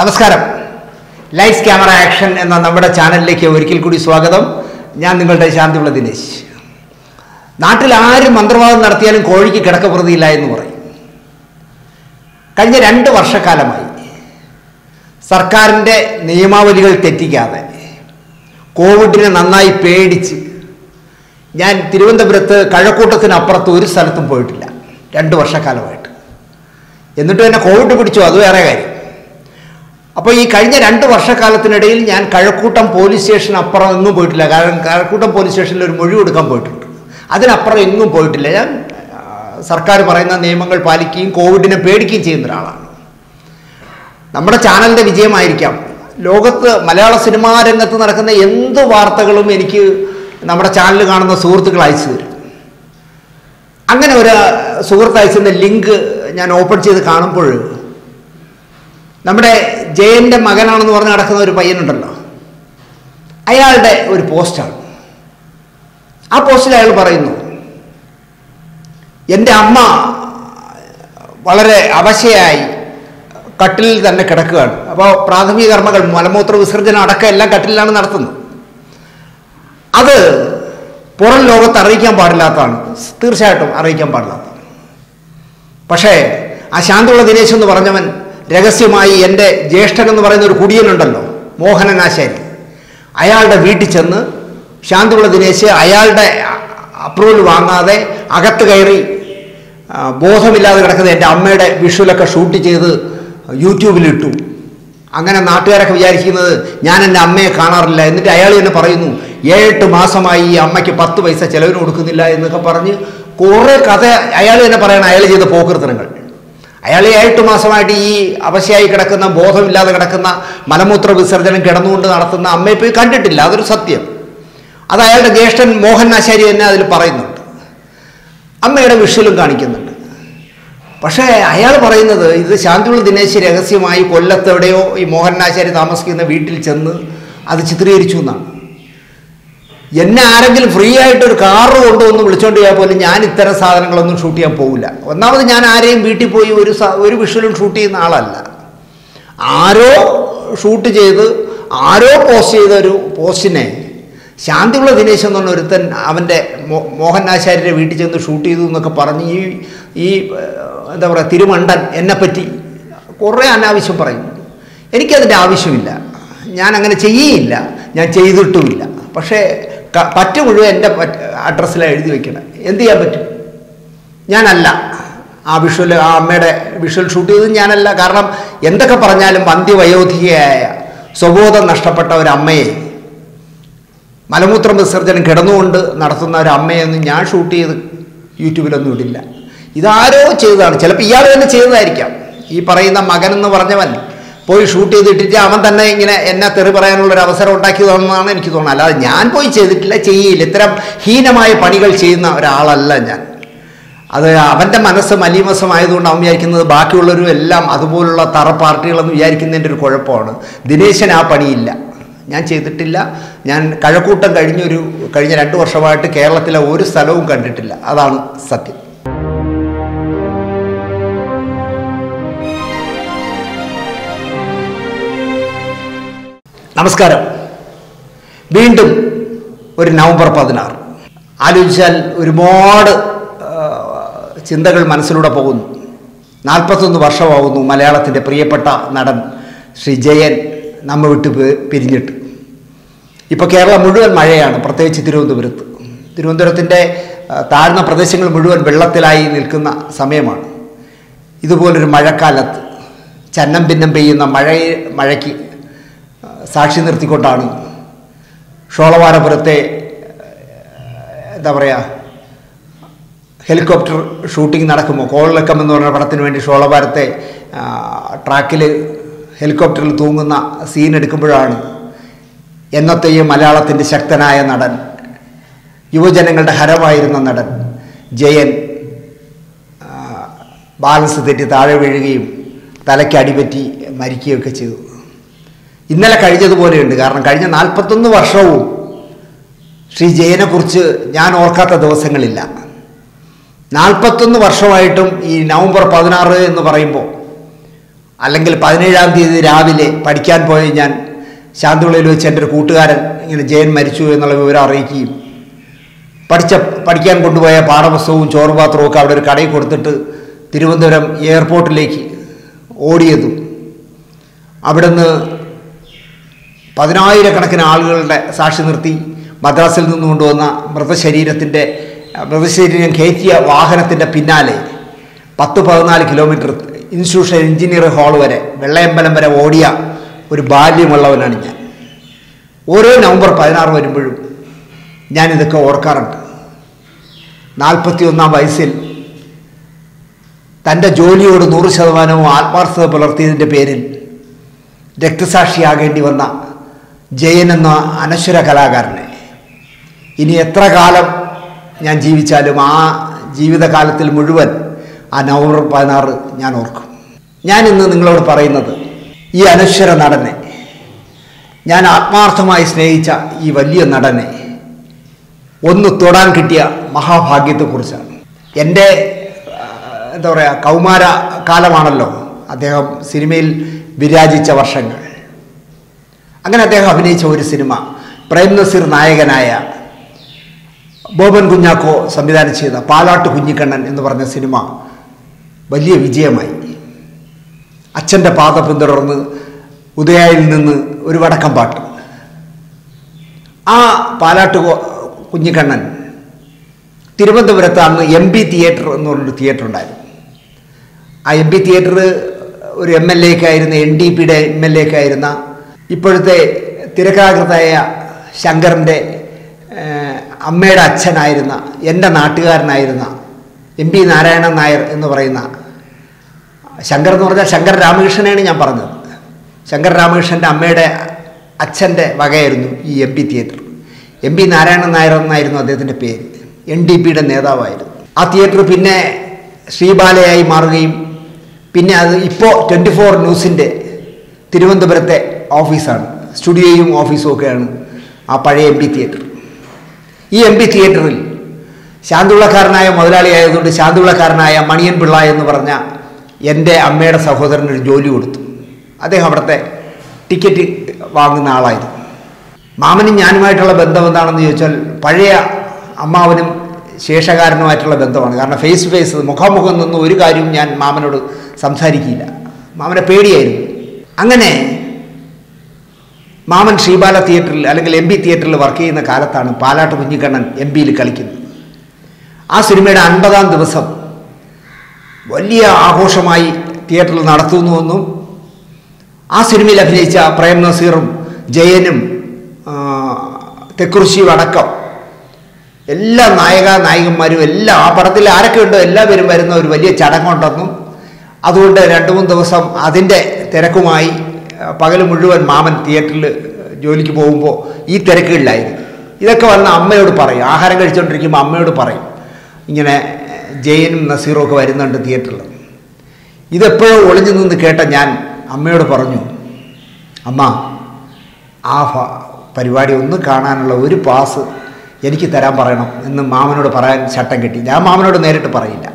നമസ്കാരം. Lights camera action എന്ന നമ്മുടെ ചാനലിലേക്ക് ഒരിക്കൽ കൂടി സ്വാഗതം. ഞാൻ നിങ്ങളുടെ ശാന്തിയുള്ള ദിനേശ്. നാട്ടിൽ ആരും മന്ത്രവാദം നടത്തിയാലും കോഴിക്ക് കിടക്കപ്രതിയില്ല എന്ന് പറയും. കഴിഞ്ഞ 2 വർഷക്കാലമായി സർക്കാരിൻ്റെ നിയമാവലികൾ തെറ്റിക്കാതെ കോവിഡിനെ നന്നായി പേടിച്ച് ഞാൻ തിരുവനന്തപുരത്ത് കഴക്കൂട്ടത്തിനപ്പുറത്ത് ഒരു സ്ഥലത്തും പോയിട്ടില്ല 2 വർഷക്കാലമായിട്ട്. എന്നിട്ട് തന്നെ കോവിഡ് പിടിച്ചു, അത് വേറെ കാര്യം. അപ്പോൾ ഈ കഴിഞ്ഞ 2 വർഷക്കാലത്തിനിടയിൽ ഞാൻ കഴക്കൂട്ടം പോലീസ് സ്റ്റേഷൻ അപ്പുറം എങ്ങും പോയിട്ടില്ല. കാരണം കഴക്കൂട്ടം പോലീസ് സ്റ്റേഷനിൽ ഒരു മൊഴി കൊടുക്കാൻ പോയിട്ടുണ്ട്. അതിനപ്പുറം എങ്ങും പോയിട്ടില്ല. ഞാൻ സർക്കാർ പറയുന്ന നിയമങ്ങൾ പാലിക്കുകയും കോവിഡിനെ പേടിക്കുകയും ചെയ്യുന്ന ഒരാളാണ്. നമ്മുടെ ചാനലിൻ്റെ വിജയമായിരിക്കാം ലോകത്ത് മലയാള സിനിമാ രംഗത്ത് നടക്കുന്ന എന്ത് വാർത്തകളും എനിക്ക് നമ്മുടെ ചാനൽ കാണുന്ന സുഹൃത്തുക്കൾ അയച്ചു തരും. അങ്ങനെ ഒരു സുഹൃത്ത് അയച്ചതിൻ്റെ ലിങ്ക് ഞാൻ ഓപ്പൺ ചെയ്ത് കാണുമ്പോൾ നമ്മുടെ ജയൻ്റെ മകനാണെന്ന് പറഞ്ഞ് നടക്കുന്ന ഒരു പയ്യനുണ്ടല്ലോ, അയാളുടെ ഒരു പോസ്റ്റാണ്. ആ പോസ്റ്റിൽ അയാൾ പറയുന്നു, എൻ്റെ അമ്മ വളരെ അവശയായി കട്ടിലിൽ തന്നെ കിടക്കുകയാണ്. അപ്പോൾ പ്രാഥമിക കർമ്മങ്ങൾ മലമൂത്ര വിസർജനം അടക്കം എല്ലാം കട്ടിലാണ് നടത്തുന്നത്. അത് പുറം ലോകത്ത് അറിയിക്കാൻ പാടില്ലാത്തതാണ്, തീർച്ചയായിട്ടും അറിയിക്കാൻ പാടില്ലാത്തതാണ്. പക്ഷേ ആ ശാന്തിയുള്ള ദിനേശ് എന്ന് പറഞ്ഞവൻ രഹസ്യമായി എൻ്റെ ജ്യേഷ്ഠൻ എന്ന് പറയുന്ന ഒരു കുടിയനുണ്ടല്ലോ, മോഹനൻ ആശാരി, അയാളുടെ വീട്ടിൽ ചെന്ന് ശാന്തിയുള്ള ദിനേശ് അയാളുടെ അപ്രൂവൽ വാങ്ങാതെ അകത്ത് കയറി ബോധമില്ലാതെ കിടക്കുന്ന എൻ്റെ അമ്മയുടെ വിഷ്വലൊക്കെ ഷൂട്ട് ചെയ്ത് യൂട്യൂബിലിട്ടു. അങ്ങനെ നാട്ടുകാരൊക്കെ വിചാരിക്കുന്നത് ഞാൻ എൻ്റെ അമ്മയെ കാണാറില്ല. എന്നിട്ട് അയാൾ തന്നെ പറയുന്നു 7 മാസമായി ഈ അമ്മയ്ക്ക് 10 പൈസ ചിലവിന് കൊടുക്കുന്നില്ല എന്നൊക്കെ പറഞ്ഞ് കുറേ കഥ അയാൾ തന്നെ പറയണം. അയാൾ ചെയ്ത പോക്കൃത്തനങ്ങൾ. അയാൾ 8 മാസമായിട്ട് ഈ അവശയായി കിടക്കുന്ന ബോധമില്ലാതെ കിടക്കുന്ന മലമൂത്ര വിസർജനം കിടന്നുകൊണ്ട് നടത്തുന്ന അമ്മയെ പോയി കണ്ടിട്ടില്ല. അതൊരു സത്യം. അത് അയാളുടെ ജ്യേഷ്ഠൻ മോഹൻ ആശാരി തന്നെ അതിൽ പറയുന്നുണ്ട്. അമ്മയുടെ വിഷ്വലും കാണിക്കുന്നുണ്ട്. പക്ഷേ അയാൾ പറയുന്നത് ഇത് ശാന്തിയുള്ള ദിനേശ് രഹസ്യമായി കൊല്ലത്തെവിടെയോ ഈ മോഹൻ ആശാരി താമസിക്കുന്ന വീട്ടിൽ ചെന്ന് അത് ചിത്രീകരിച്ചു എന്നാണ്. എന്നെ ആരെങ്കിലും ഫ്രീ ആയിട്ടൊരു കാറ് കൊണ്ടുവന്ന് വിളിച്ചോണ്ട് പോയാൽ പോലും ഞാൻ ഇത്തരം സാധനങ്ങളൊന്നും ഷൂട്ട് ചെയ്യാൻ പോകില്ല. ഒന്നാമത് ഞാൻ ആരെയും വീട്ടിൽ പോയി ഒരു വിഷ്വലും ഷൂട്ട് ചെയ്യുന്ന ആളല്ല. ആരോ ഷൂട്ട് ചെയ്ത് ആരോ പോസ്റ്റ് ചെയ്ത ഒരു പോസ്റ്റിനെ ശാന്തിയുള്ള ദിനേശ് എന്ന് പറഞ്ഞ ഒരുത്തൻ അവൻ്റെ മോഹൻ ആശാരിയുടെ വീട്ടിൽ ചെന്ന് ഷൂട്ട് ചെയ്തു എന്നൊക്കെ പറഞ്ഞ് ഈ എന്താ പറയുക തിരുമണ്ടൻ എന്നെപ്പറ്റി കുറേ അനാവശ്യം പറയുന്നു. എനിക്കതിൻ്റെ ആവശ്യമില്ല, ഞാൻ അങ്ങനെ ചെയ്യേയില്ല, ഞാൻ ചെയ്തിട്ടുമില്ല. പക്ഷേ പറ്റ മുഴുവൻ എൻ്റെ അഡ്രസ്സിലാണ് എഴുതി വയ്ക്കണം. എന്ത് ചെയ്യാൻ പറ്റും? ഞാനല്ല ആ അമ്മയുടെ വിഷ്വൽ ഷൂട്ട് ചെയ്തത് ഞാനല്ല. കാരണം എന്തൊക്കെ പറഞ്ഞാലും അന്ത്യവയോധികയായ സ്വബോധം നഷ്ടപ്പെട്ട ഒരമ്മയെ മലമൂത്ര വിസർജനം കിടന്നുകൊണ്ട് നടത്തുന്ന ഒരു അമ്മയൊന്നും ഞാൻ ഷൂട്ട് ചെയ്ത് യൂട്യൂബിലൊന്നും ഇടില്ല. ഇതാരോ ചെയ്തതാണ്. ചിലപ്പോൾ ഇയാൾ തന്നെ ചെയ്തതായിരിക്കാം. ഈ പറയുന്ന മകൻ എന്ന് പറഞ്ഞവൻ പോയി ഷൂട്ട് ചെയ്തിട്ടിട്ട് അവൻ തന്നെ ഇങ്ങനെ എന്നെ തെറി പറയാനുള്ളൊരു അവസരം ഉണ്ടാക്കിയതെന്നാണ് എനിക്ക് തോന്നുന്നത്. അല്ലാതെ ഞാൻ പോയി ചെയ്തിട്ടില്ല, ചെയ്യില്ല. ഇത്തരം ഹീനമായ പണികൾ ചെയ്യുന്ന ഒരാളല്ല ഞാൻ. അത് അവൻ്റെ മനസ്സ് മലീമസമായതുകൊണ്ട് അവൻ വിചാരിക്കുന്നത് ബാക്കിയുള്ളവരും എല്ലാം അതുപോലുള്ള തറ പാർട്ടികളെന്ന് വിചാരിക്കുന്നതിൻ്റെ ഒരു കുഴപ്പമാണ്. ദിനേശന് ആ പണിയില്ല, ഞാൻ ചെയ്തിട്ടില്ല. ഞാൻ കഴക്കൂട്ടം കഴിഞ്ഞ 2 വർഷമായിട്ട് കേരളത്തിലെ ഒരു സ്ഥലവും കണ്ടിട്ടില്ല. അതാണ് സത്യം. നമസ്കാരം. വീണ്ടും ഒരു നവംബർ 16 ആലോചിച്ചാൽ ഒരുപാട് ചിന്തകൾ മനസ്സിലൂടെ പോകുന്നു. 41 വർഷമാകുന്നു മലയാളത്തിൻ്റെ പ്രിയപ്പെട്ട നടൻ ശ്രീ ജയൻ നമ്മെ വിട്ട് പിരിഞ്ഞിട്ട്. ഇപ്പോൾ കേരളം മുഴുവൻ മഴയാണ്, പ്രത്യേകിച്ച് തിരുവനന്തപുരത്തിൻ്റെ താഴ്ന്ന പ്രദേശങ്ങൾ മുഴുവൻ വെള്ളത്തിലായി നിൽക്കുന്ന സമയമാണ്. ഇതുപോലൊരു മഴക്കാലത്ത് ചന്നം ഭിന്നം പെയ്യുന്ന മഴയ്ക്ക് സാക്ഷി നിർത്തിക്കൊണ്ടാണ് ഷോളവാരപുരത്തെ എന്താ പറയുക ഹെലികോപ്റ്റർ ഷൂട്ടിംഗ് നടക്കുമ്പോൾ കോളിളക്കം എന്ന് പറഞ്ഞ പടത്തിന് വേണ്ടി ഷോളവാരത്തെ ട്രാക്കിൽ ഹെലികോപ്റ്ററിൽ തൂങ്ങുന്ന സീൻ എടുക്കുമ്പോഴാണ് എന്നത്തെയും മലയാളത്തിൻ്റെ ശക്തനായ നടൻ, യുവജനങ്ങളുടെ ഹരമായിരുന്ന നടൻ ജയൻ ബാലൻസ് തെറ്റി താഴെ വീഴുകയും തലയ്ക്ക് അടിപറ്റി മരിക്കുകയൊക്കെ ചെയ്തു. ഇന്നലെ കഴിഞ്ഞതുപോലെയുണ്ട്. കാരണം കഴിഞ്ഞ 41 വർഷവും ശ്രീ ജയനെക്കുറിച്ച് ഞാൻ ഓർക്കാത്ത ദിവസങ്ങളില്ല. 41 വർഷമായിട്ടും ഈ നവംബർ 16 എന്ന് പറയുമ്പോൾ അല്ലെങ്കിൽ 17-ാം തീയതി രാവിലെ പഠിക്കാൻ പോയ ഞാൻ ശാന്തിവിളയിൽ വെച്ച് എൻ്റെ ഒരു കൂട്ടുകാരൻ ഇങ്ങനെ ജയൻ മരിച്ചു എന്നുള്ള വിവരം അറിയിക്കുകയും പഠിക്കാൻ കൊണ്ടുപോയ പാഠപുസ്തകവും ചോറുപാത്രവും ഒക്കെ അവിടെ ഒരു കടയിൽ കൊടുത്തിട്ട് തിരുവനന്തപുരം എയർപോർട്ടിലേക്ക് ഓടിയതും അവിടുന്ന് 10,000-കണക്കിന് ആളുകളുടെ സാക്ഷി നിർത്തി മദ്രാസിൽ നിന്ന് കൊണ്ടുവന്ന മൃതശരീരം കയറ്റിയ വാഹനത്തിൻ്റെ പിന്നാലെ 10-14 കിലോമീറ്റർ ഇൻസ്റ്റിറ്റ്യൂഷൻ എഞ്ചിനീയറിംഗ് ഹാൾ വരെ വെള്ളയമ്പലം വരെ ഓടിയ ഒരു ബാല്യമുള്ളവനാണ് ഞാൻ. ഓരോ നവംബർ 16 വരുമ്പോഴും ഞാനിതൊക്കെ ഓർക്കാറുണ്ട്. 41-ാം വയസ്സിൽ തൻ്റെ ജോലിയോട് 100% ആത്മാർത്ഥത പുലർത്തിയതിൻ്റെ പേരിൽ രക്തസാക്ഷിയാകേണ്ടി വന്ന ജയൻ എന്ന അനശ്വര കലാകാരനെ ഇനി എത്ര കാലം ഞാൻ ജീവിച്ചാലും ആ ജീവിതകാലത്തിൽ മുഴുവൻ ആ നവംബർ 16 ഞാൻ ഓർക്കും. ഞാനിന്ന് നിങ്ങളോട് പറയുന്നത് ഈ അനശ്വര നടനെ, ഞാൻ ആത്മാർത്ഥമായി സ്നേഹിച്ച ഈ വലിയ നടനെ ഒന്ന് തൊടാൻ കിട്ടിയ മഹാഭാഗ്യത്തെക്കുറിച്ചാണ്. എൻ്റെ എന്താ പറയുക, കൗമാര കാലമാണല്ലോ അദ്ദേഹം സിനിമയിൽ വിരാജിച്ച വർഷങ്ങൾ. അങ്ങനെ അദ്ദേഹം അഭിനയിച്ച ഒരു സിനിമ, പ്രേം നസീർ നായകനായ ബോബൻ കുഞ്ഞാക്കോ സംവിധാനം ചെയ്ത പാലാട്ട് കുഞ്ഞിക്കണ്ണൻ എന്ന് പറഞ്ഞ സിനിമ വലിയ വിജയമായി. അച്ഛൻ്റെ പാത പിന്തുടർന്ന് ഉദയയിൽ നിന്ന് ഒരു വടക്കം പാട്ട്. ആ പാലാട്ട് കുഞ്ഞിക്കണ്ണൻ തിരുവനന്തപുരത്ത് അന്ന് MB തിയേറ്റർ എന്ന് പറഞ്ഞൊരു തിയേറ്റർ ഉണ്ടായിരുന്നു. ആ MB തിയേറ്റർ ഒരു MLA ആയിരുന്ന NDPയുടെ MLA ആയിരുന്ന ഇപ്പോഴത്തെ തിരക്കഥാകൃത്തായ ശങ്കറിൻ്റെ അമ്മയുടെ അച്ഛനായിരുന്ന എൻ്റെ നാട്ടുകാരനായിരുന്ന MB നാരായണൻ നായർ എന്ന് പറയുന്ന, ശങ്കർ എന്ന് പറഞ്ഞാൽ ശങ്കർ രാമകൃഷ്ണനെയാണ് ഞാൻ പറഞ്ഞത്. ശങ്കർ രാമകൃഷ്ണൻ്റെ അമ്മയുടെ അച്ഛൻ്റെ വകയായിരുന്നു ഈ MB theatre. MB Narayanan Nair എന്നായിരുന്നു അദ്ദേഹത്തിൻ്റെ പേര്. NDPയുടെ നേതാവായിരുന്നു. ആ തിയേറ്റർ പിന്നെ ശ്രീബാലയായി മാറുകയും പിന്നെ അത് ഇപ്പോൾ 24 ന്യൂസിൻ്റെ തിരുവനന്തപുരത്തെ ഓഫീസാണ്. സ്റ്റുഡിയോയും ഓഫീസും ഒക്കെയാണ് ആ പഴയ MB തിയേറ്റർ. ഈ MB തിയേറ്ററിൽ ശാന്തിവിളക്കാരനായ മുതലാളിയായതുകൊണ്ട് ശാന്തിവിളക്കാരനായ മണിയൻ പിള്ള എന്ന് പറഞ്ഞ എൻ്റെ അമ്മയുടെ സഹോദരനൊരു ജോലി കൊടുത്തു. അദ്ദേഹം അവിടുത്തെ ടിക്കറ്റ് വാങ്ങുന്ന ആളായിരുന്നു. മാമനും ഞാനുമായിട്ടുള്ള ബന്ധം എന്താണെന്ന് ചോദിച്ചാൽ പഴയ അമ്മാവനും ശേഷകാരനുമായിട്ടുള്ള ബന്ധമാണ്. കാരണം ഫേസ് ടു ഫേസ്, മുഖാമുഖം നിന്ന് ഒരു കാര്യവും ഞാൻ മാമനോട് സംസാരിക്കില്ല. മാമനെ പേടിയായിരുന്നു. അങ്ങനെ മാമൻ ശ്രീബാല തിയേറ്ററിൽ അല്ലെങ്കിൽ MB തിയേറ്ററിൽ വർക്ക് ചെയ്യുന്ന കാലത്താണ് പാലാട്ട് കുഞ്ഞിക്കണ്ണൻ MBയിൽ കളിക്കുന്നത്. ആ സിനിമയുടെ 50-ാം ദിവസം വലിയ ആഘോഷമായി തിയേറ്ററിൽ നടത്തുന്നുവെന്നും ആ സിനിമയിൽ അഭിനയിച്ച പ്രേം നസീറും ജയനും തെക്കുറിശ്ശിയും അടക്കം എല്ലാ നായകന്മാരും എല്ലാം ആ പടത്തിൽ ആരൊക്കെ ഉണ്ടോ എല്ലാവരും വരുന്ന ഒരു വലിയ ചടങ്ങുണ്ടെന്നും അതുകൊണ്ട് 2-3 ദിവസം അതിൻ്റെ തിരക്കുമായി പകൽ മുഴുവൻ മാമൻ തിയേറ്ററിൽ ജോലിക്ക് പോകുമ്പോൾ ഈ തിരക്കുകളിലായിരുന്നു. ഇതൊക്കെ വന്ന് അമ്മയോട് പറയും. ആഹാരം കഴിച്ചുകൊണ്ടിരിക്കുമ്പോൾ അമ്മയോട് പറയും, ഇങ്ങനെ ജയനും നസീറും ഒക്കെ വരുന്നുണ്ട് തിയേറ്ററിൽ. ഇതെപ്പോഴും ഒളിഞ്ഞു നിന്ന് കേട്ട ഞാൻ അമ്മയോട് പറഞ്ഞു, അമ്മ ആ പരിപാടി ഒന്ന് കാണാനുള്ള ഒരു പാസ് എനിക്ക് തരാൻ പറയണം എന്ന് മാമനോട് പറയാൻ ചട്ടം കിട്ടി. ഞാൻ മാമനോട് നേരിട്ട് പറയില്ല.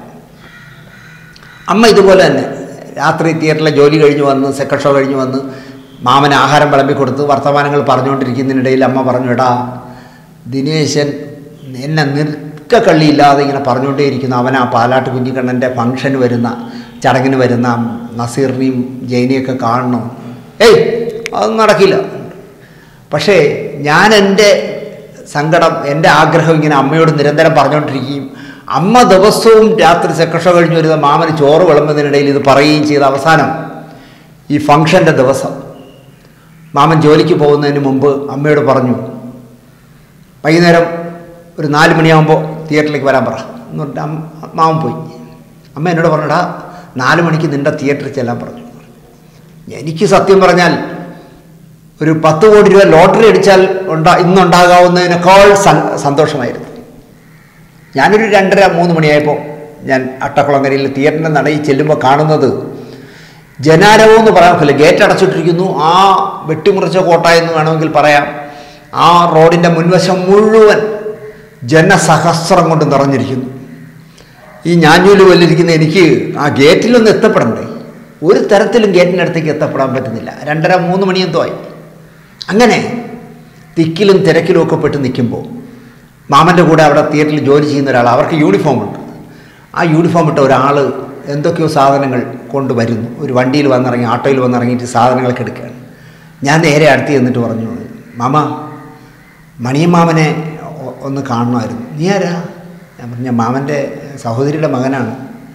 അമ്മ ഇതുപോലെ തന്നെ രാത്രി തിയേറ്ററിലെ ജോലി കഴിഞ്ഞ് വന്ന് സെക്കൻഡ് ഷോ കഴിഞ്ഞ് വന്ന് മാമന് ആഹാരം വിളമ്പി കൊടുത്ത് വർത്തമാനങ്ങൾ പറഞ്ഞുകൊണ്ടിരിക്കുന്നതിനിടയിൽ അമ്മ പറഞ്ഞു, എടാ ദിനേശൻ എന്നെ നിൽക്കക്കള്ളിയില്ലാതെ ഇങ്ങനെ പറഞ്ഞുകൊണ്ടേയിരിക്കുന്നു. അവൻ ആ പാലാട്ട് കുഞ്ഞിക്കണ്ണൻ്റെ ഫംഗ്ഷന് വരുന്ന ചടങ്ങിന് വരുന്ന നസീറിനെയും ജൈനെയൊക്കെ കാണണം. ഏയ് അതൊന്നും നടക്കില്ല. പക്ഷേ ഞാൻ എൻ്റെ സങ്കടം, എൻ്റെ ആഗ്രഹം ഇങ്ങനെ അമ്മയോട് നിരന്തരം പറഞ്ഞുകൊണ്ടിരിക്കുകയും അമ്മ ദിവസവും രാത്രി സെക്കൻഡ് ഷോ കഴിഞ്ഞ് വരുന്ന മാമന് ചോറ് വിളമ്പുന്നതിനിടയിൽ ഇത് പറയുകയും ചെയ്ത അവസാനം ഈ ഫംഗ്ഷൻ്റെ ദിവസം മാമൻ ജോലിക്ക് പോകുന്നതിന് മുമ്പ് അമ്മയോട് പറഞ്ഞു, വൈകുന്നേരം ഒരു 4 മണിയാകുമ്പോൾ തിയേറ്ററിലേക്ക് വരാൻ പറ എന്ന് പറഞ്ഞിട്ട് മാമൻ പോയി. അമ്മ എന്നോട് പറഞ്ഞടാ 4 മണിക്ക് നിൻ്റെ തിയേറ്ററിൽ ചെല്ലാൻ പറഞ്ഞു. എനിക്ക് സത്യം പറഞ്ഞാൽ ഒരു 10 കോടി രൂപ ലോട്ടറി അടിച്ചാൽ ഇന്നുണ്ടാകാവുന്നതിനേക്കാൾ സന്തോഷമായിരുന്നു. ഞാനൊരു 2:30-3 മണിയായപ്പോൾ ഞാൻ അട്ടക്കുളങ്ങരയിൽ തിയേറ്ററിൻ്റെ നടയിൽ ചെല്ലുമ്പോൾ കാണുന്നത് ജനാരവമെന്ന് പറയാൻ പറ്റില്ല. ഗേറ്റ് അടച്ചിട്ടിരിക്കുന്നു. ആ വെട്ടിമുറിച്ച കോട്ട എന്ന് വേണമെങ്കിൽ പറയാം. ആ റോഡിൻ്റെ മുൻവശം മുഴുവൻ ജനസഹസ്രം കൊണ്ട് നിറഞ്ഞിരിക്കുന്നു. ഈ ഞാഞ്ഞൂല് വല്ലിരിക്കുന്ന എനിക്ക് ആ ഗേറ്റിലൊന്ന് എത്തപ്പെടണ്ടേ. ഒരു തരത്തിലും ഗേറ്റിനടുത്തേക്ക് എത്തപ്പെടാൻ പറ്റുന്നില്ല. 2:30-3 മണിയെന്തോ ആയി. അങ്ങനെ തിക്കിലും തിരക്കിലും ഒക്കെ പെട്ട് നിൽക്കുമ്പോൾ മാമൻ്റെ കൂടെ അവിടെ തിയേറ്ററിൽ ജോലി ചെയ്യുന്ന ഒരാൾ, അവർക്ക് യൂണിഫോമുണ്ട്. ആ യൂണിഫോം ഇട്ട ഒരാൾ എന്തൊക്കെയോ സാധനങ്ങൾ കൊണ്ടുവരുന്നു. ഒരു വണ്ടിയിൽ വന്നിറങ്ങി, ആട്ടോയിൽ വന്നിറങ്ങിയിട്ട് സാധനങ്ങളൊക്കെ എടുക്കുകയാണ്. ഞാൻ നേരെ അടുത്ത് ചെന്നിട്ട് പറഞ്ഞു, മാമ, മണിയൻ മാമനെ ഒന്ന് കാണണമായിരുന്നു. നീ ആരാ? ഞാൻ പറഞ്ഞ മാമൻ്റെ സഹോദരിയുടെ മകനാണ്,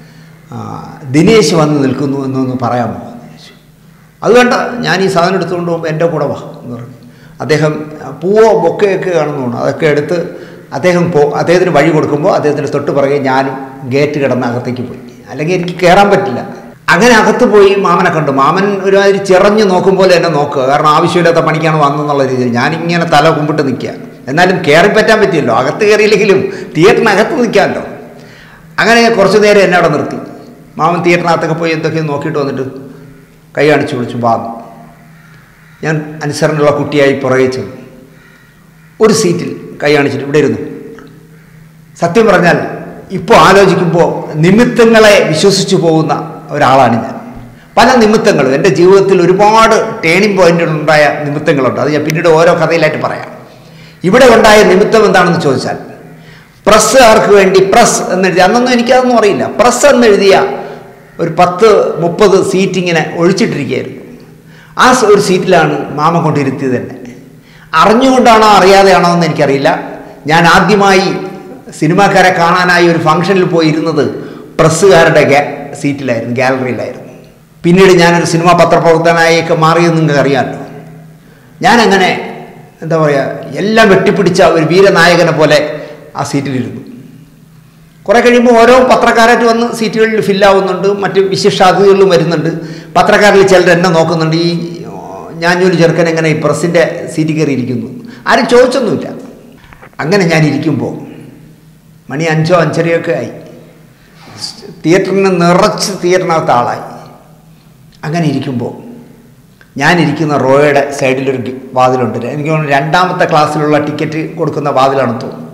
ദിനേശ് വന്ന് നിൽക്കുന്നു എന്നൊന്ന് പറയാമോ എന്ന് ചോദിച്ചു. അത് വേണ്ട, ഞാൻ ഈ സാധനം എടുത്തുകൊണ്ട് പോകുമ്പോൾ എൻ്റെ കൂടെ വാ എന്ന് പറഞ്ഞു. അദ്ദേഹം പൂവോ ബൊക്കയൊക്കെ കാണുന്നു, അതൊക്കെ എടുത്ത് അദ്ദേഹത്തിന് വഴി കൊടുക്കുമ്പോൾ അദ്ദേഹത്തിന് തൊട്ട് പുറകെ ഞാനും ഗേറ്റ് കിടന്ന് അകത്തേക്ക് പോയി. അല്ലെങ്കിൽ എനിക്ക് കയറാൻ പറ്റില്ല. അങ്ങനെ അകത്ത് പോയി മാമനെ കണ്ടു. മാമൻ ഒരുമാതിരി ചിറഞ്ഞ് നോക്കും പോലെ എന്നെ നോക്കുക. കാരണം ആവശ്യമില്ലാത്ത പണിക്കാണ് വന്നെന്നുള്ള രീതിയിൽ ഞാനിങ്ങനെ തല കുമ്പിട്ട് നിൽക്കുക. എന്നാലും കയറി പറ്റാൻ പറ്റിയല്ലോ, അകത്ത് കയറിയില്ലെങ്കിലും തിയേറ്ററിനകത്ത് നിൽക്കാമല്ലോ. അങ്ങനെ കുറച്ച് നേരം എന്നെ അവിടെ നിർത്തി. മാമൻ തിയേറ്ററിനകത്തൊക്കെ പോയി എന്തൊക്കെയോ നോക്കിയിട്ട് വന്നിട്ട് കൈ കാണിച്ചു വിളിച്ചു, വാന്നു. ഞാൻ അനുസരണയുള്ള കുട്ടിയായി പുറകെ ചെന്നു. ഒരു സീറ്റിൽ കൈ കാണിച്ചിട്ട് ഇവിടെ ഇരുന്നു. സത്യം പറഞ്ഞാൽ ഇപ്പോൾ ആലോചിക്കുമ്പോൾ നിമിത്തങ്ങളെ വിശ്വസിച്ചു പോകുന്ന ഒരാളാണ് ഞാൻ. പല നിമിത്തങ്ങളും എൻ്റെ ജീവിതത്തിൽ ഒരുപാട് ടേണിംഗ് പോയിന്റുകളുണ്ടായ നിമിത്തങ്ങളുണ്ട്. അത് ഞാൻ പിന്നീട് ഓരോ കഥയിലായിട്ട് പറയാം. ഇവിടെ ഉണ്ടായ നിമിത്തം എന്താണെന്ന് ചോദിച്ചാൽ, പ്രസ്സുകാർക്ക് വേണ്ടി പ്രസ് എന്നെഴുതി, അന്നൊന്നും എനിക്കതൊന്നും അറിയില്ല, പ്രസ് എന്നെഴുതിയ ഒരു 10-30 സീറ്റ് ഇങ്ങനെ ഒഴിച്ചിട്ടിരിക്കുകയായിരുന്നു. ആ ഒരു സീറ്റിലാണ് മാമ കൊണ്ടിരുത്തിയത് തന്നെ. അറിഞ്ഞുകൊണ്ടാണോ അറിയാതെയാണോ എന്ന് എനിക്കറിയില്ല. ഞാൻ ആദ്യമായി സിനിമാക്കാരെ കാണാനായി ഒരു ഫംഗ്ഷനിൽ പോയിരുന്നത് പ്രസ്സുകാരുടെ സീറ്റിലായിരുന്നു, ഗാലറിയിലായിരുന്നു. പിന്നീട് ഞാനൊരു സിനിമാ പത്രപ്രവർത്തകനായൊക്കെ മാറിയെന്ന് നിങ്ങൾക്ക് അറിയാമല്ലോ. ഞാനങ്ങനെ എന്താ പറയുക, എല്ലാം വെട്ടിപ്പിടിച്ച ഒരു വീരനായകനെ പോലെ ആ സീറ്റിലിരുന്നു. കുറേ കഴിയുമ്പോൾ ഓരോ പത്രക്കാരായിട്ട് വന്ന് സീറ്റുകളിൽ ഫില്ലാവുന്നുണ്ട്, മറ്റ് വിശിഷ്ടാതിഥികളിലും വരുന്നുണ്ട്. പത്രക്കാരിൽ ചിലർ എന്നെ നോക്കുന്നുണ്ട്, ഈ ഞാനൊരു ചെറുക്കൻ എങ്ങനെ ഈ പ്രസിൻ്റെ സീറ്റിൽ കയറിയിരിക്കുന്നു. ആരും ചോദിച്ചൊന്നുമില്ല. അങ്ങനെ ഞാൻ ഇരിക്കുമ്പോൾ മണി 5-5:30 ആയി. തിയേറ്ററിന് നിറച്ച് തിയേറ്ററിനകത്ത് ആളായി. അങ്ങനെ ഇരിക്കുമ്പോൾ ഞാനിരിക്കുന്ന റോയുടെ സൈഡിലൊരു വാതിലുണ്ട്. എനിക്ക് തോന്നുന്നു 2ാമത്തെ ക്ലാസ്സിലുള്ള ടിക്കറ്റ് കൊടുക്കുന്ന വാതിലാണെന്ന് തോന്നുന്നു.